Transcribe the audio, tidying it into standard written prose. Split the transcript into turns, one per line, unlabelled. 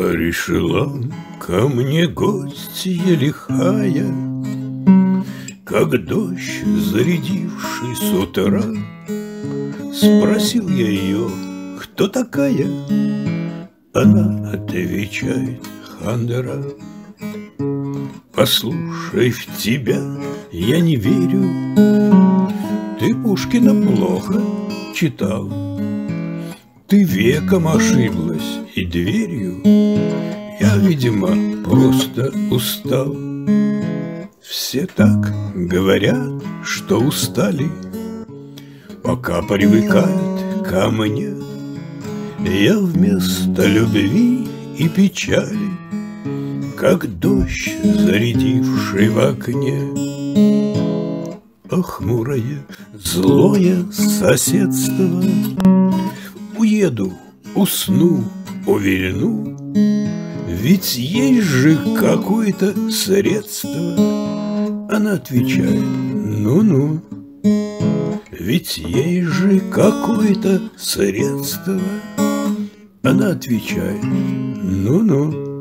Пришла ко мне гостья лихая, как дождь, зарядивший с утра. Спросил я ее, кто такая? Она отвечает: Хандра. Послушай, в тебя я не верю, ты Пушкина плохо читал. Ты веком ошиблась и дверью, я, видимо, просто устал. Все так говорят, что устали, пока привыкают ко мне. Я вместо любви и печали, как дождь, зарядивший в окне. А хмурое, злое соседство, уеду, усну, увильну, ведь есть же какое-то средство. Она отвечает: ну-ну. Ведь есть же какое-то средство. Она отвечает: ну-ну.